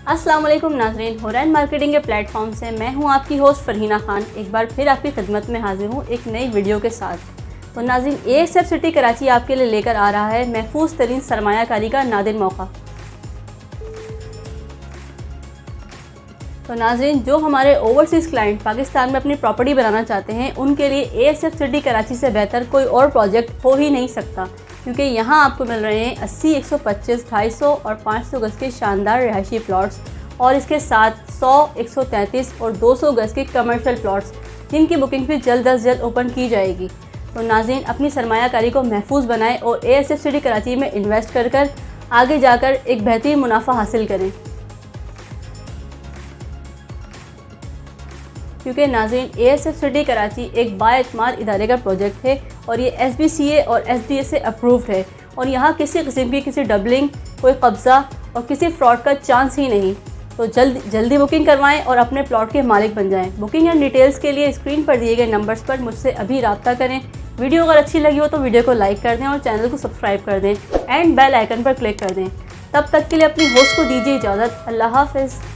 अस्सलाम वालेकुम नाज़रीन, हुरैन मार्केटिंग के प्लेटफॉर्म से मैं हूं आपकी होस्ट फरहीना खान। एक बार फिर आपकी खिदमत में हाजिर हूं एक नई वीडियो के साथ। तो नाज़रीन, ASF सिटी कराची आपके लिए लेकर आ रहा है महफूज तरीन सरमायाकारी का नादिर मौका। तो नाज़रीन, जो हमारे ओवरसीज़ क्लाइंट पाकिस्तान में अपनी प्रॉपर्टी बनाना चाहते हैं उनके लिए ASF सिटी कराची से बेहतर कोई और प्रोजेक्ट हो ही नहीं सकता, क्योंकि यहाँ आपको मिल रहे हैं 80, 125, 250 और 500 गज़ के शानदार रिहायशी प्लॉट्स और इसके साथ 100, 133 और 200 गज़ के कमर्शियल प्लॉट्स, जिनकी बुकिंग भी जल्द अज जल्द ओपन की जाएगी। तो नाज़रीन, अपनी सरमायाकारी को महफूज बनाएं और ASF सिटी कराची में इन्वेस्ट कर आगे जाकर एक बेहतरीन मुनाफा हासिल करें। क्योंकि नाज़रीन, ASF सिटी कराची एक बाएतमाद इदारे का प्रोजेक्ट है और ये SBCA और SDA से अप्रूव्ड है और यहाँ किसी किस्म की किसी डबलिंग, कोई कब्ज़ा और किसी फ्रॉड का चांस ही नहीं। तो जल्दी बुकिंग करवाएं और अपने प्लॉट के मालिक बन जाएं। बुकिंग एंड डिटेल्स के लिए स्क्रीन पर दिए गए नंबर्स पर मुझसे अभी रब्ता करें। वीडियो अगर अच्छी लगी हो तो वीडियो को लाइक कर दें और चैनल को सब्सक्राइब कर दें एंड बेल आइकन पर क्लिक कर दें। तब तक के लिए अपनी होस्ट को दीजिए इजाज़त। अल्लाह हाफ़िज़।